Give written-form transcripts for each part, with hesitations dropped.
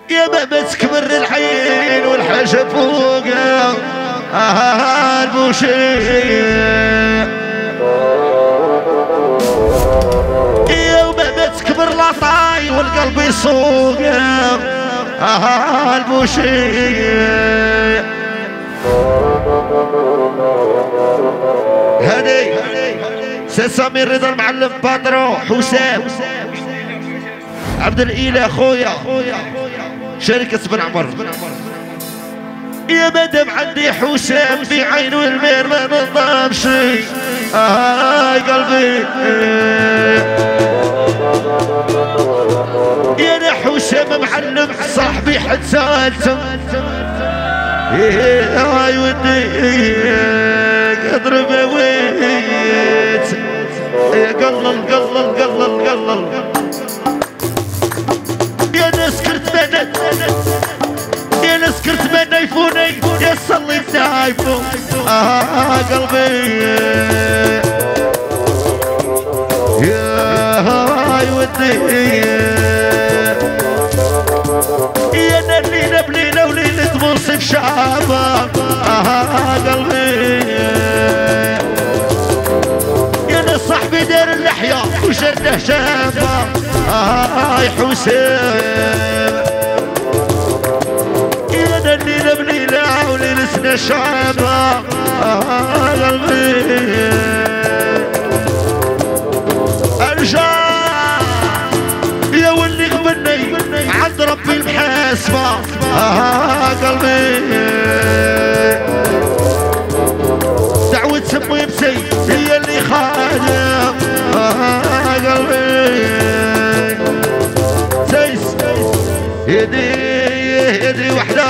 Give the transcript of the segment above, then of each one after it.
يا بابا تكبر الحين والحاجة فوقها البوشي يا بابا تكبر لاطاي والقلب يصوقها البوشي هادي سي سمير رضا المعلم باترو حسام عبد الاله خويا شركة بن عمر يا مدام عندي حسام في عين والمير ما نظام شي قلبي يا انا حسام معلم صاحبي حد سالته هاي ودي اضرب ويت قلل يا ناس كرت بنات يا ناس كرت بنا يفوني يا صليت نايفو قلبي يا هاي ودي يا نلينا بلينا وليلة منصف شعبان قلبي يا ناس صاحبي دار اللحية وشده شابة حسام يا نلينا بليلة وليلة شعبان قلبي ارجع يا واللي غبني عند ربي المحاسبة قلبي دعوة سمو بسي هي اللي خادم قلبي سيس يدي وحدة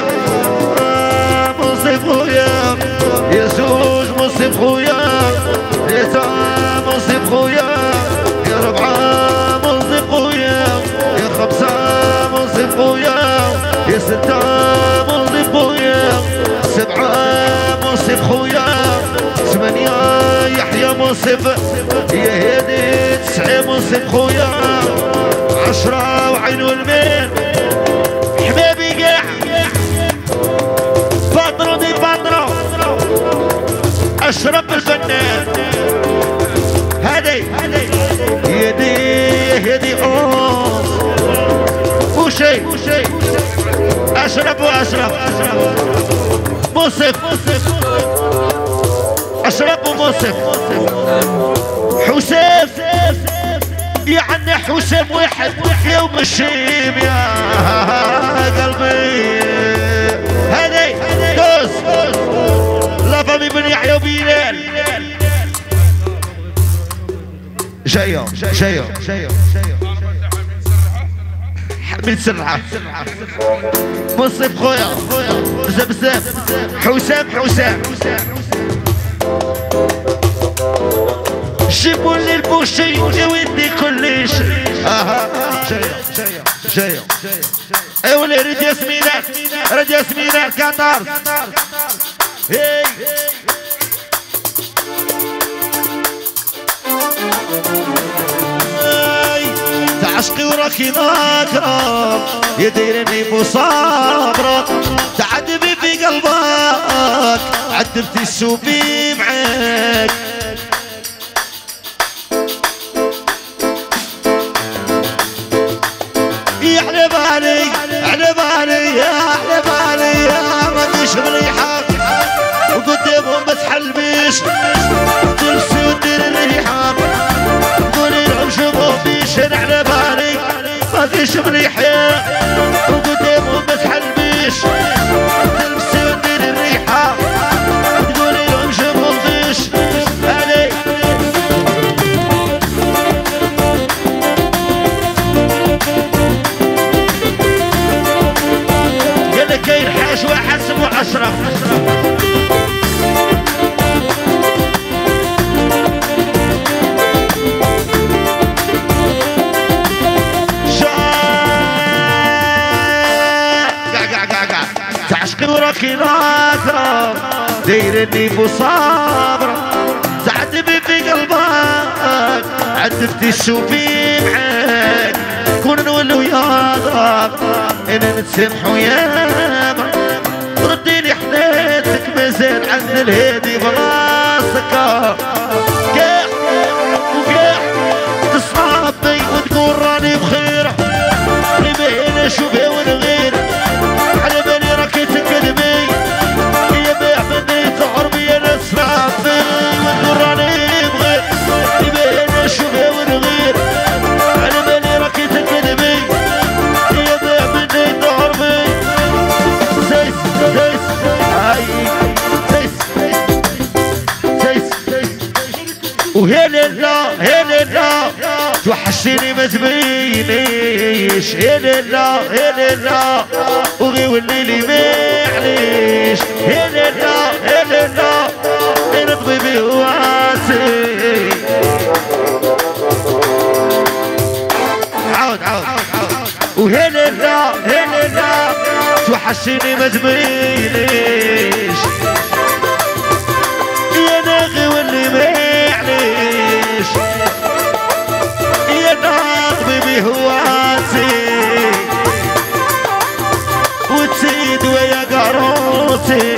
مصيب خويا يا زوج مصيب خويا يا سام مصيب خويا يا ربعة مصيب خويا يا خمسة مصيب خويا يا ستة مصيب خويا سبعة مصيب خويا ثمانية يحيى مصيب يا هادي تسعة مصيب خويا 10 وعين والمين حبابي قاع باترو دي باترو اشرب الفنان هادي يدي وشي اشرب مصف اشرب مصف حسام يعني حسام واحد يوم الشيم يا قلبي هادي دوس لا فامي بن يحيى وبلال جاية حميد سرعة مصيب خويا بزاف حسام جيبوا لي البوشي يا ودي كل شيء جاية ايوا رد ياسمينات قطر هي تعشقي وراكي ناكرة يا دايرني مصابرة تعذبي في قلبك عذبتي السوبي معاك يحلب علي ما فيش مريحة وقدامهم ما تحلبيش تلبسي ودير الريحة قولي لهم شوفوا فيش نحلب علي ما فيش مريحة وقدامهم ما تحلبيش تلبسي ودير الريحة تقولي لهم شوفوا فيش علي كاين حاج واحد سمو أشرف تعشقي وراكي ناكرة دايرني مصابرة تعذبي في قلبك عذبتي الشوفي معاك كون نولو ياضرك تسمحوا ياما رديني حنيتك مازال عند الهادي براسك كاع وكاع تصحابي وتقول راني بخير ما نشوفها ونغير على بالي راكي تكذبي يا باع مني تعربي انا صحابي وتقول راني بخير ما نشوفها ونغير على بالي راكي تكذبي يا باع مني تعربي زيس زيس وهلا لا هلا لا توحشتيني ما تبينيش هلا لا هلا لا وغي والليلي معليش هلا لا هلا لا انا طبيبي واسي عاود وهلا لا هلا لا توحشتيني ما تبينيش يا ناغي واللي معليش يا طبيبي هواتي وتزيد ويا قاروتي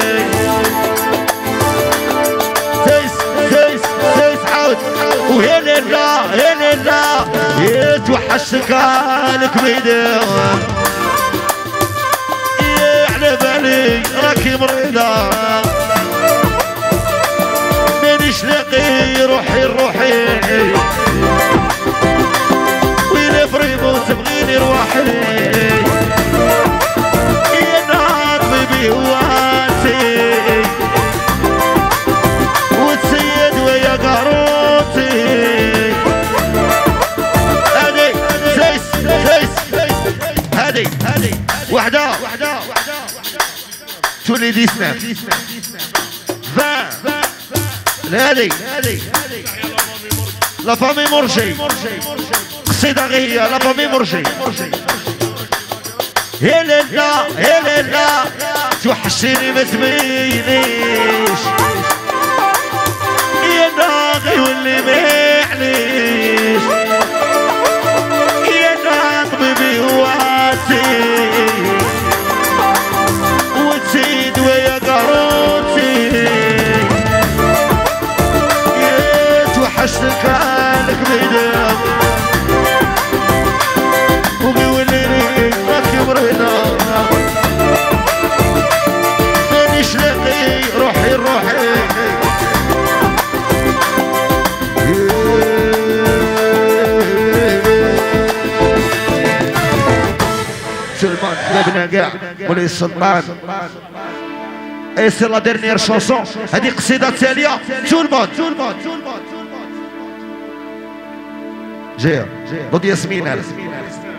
سيس عود وهلا لا هلا لا يتوحشك عليك بيداوم يا على بالي راكي مريضة مانيش لاقي روحي ويلا فريمو تبغيني روحي يا نهار بيبي هواتي وتسيد ويا قاروتي هادي زيس هادي وحدة تولي دي سنة هادي لا فامي مرشي قصيدة غير لا فامي مرشي هلا لا توحشيني ما تبينيش يا ناغي واللي معليش يا طبيبي هواتي وتزيد ويا قاروتي توحشتك عليك بيداوم وبيوليني راكي مريضة مانيش لاقي روحي سلمان لبنا كاع ولي السلطان اي سي لا ديرنيير شونسون هذه قصيدة تالية سلمان جاية ضد ياسمين